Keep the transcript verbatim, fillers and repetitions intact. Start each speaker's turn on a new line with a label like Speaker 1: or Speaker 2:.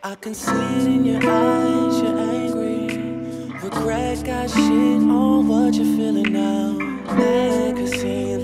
Speaker 1: I can see it in your eyes, you're angry. Regret got shit on what you're feeling now. Legacy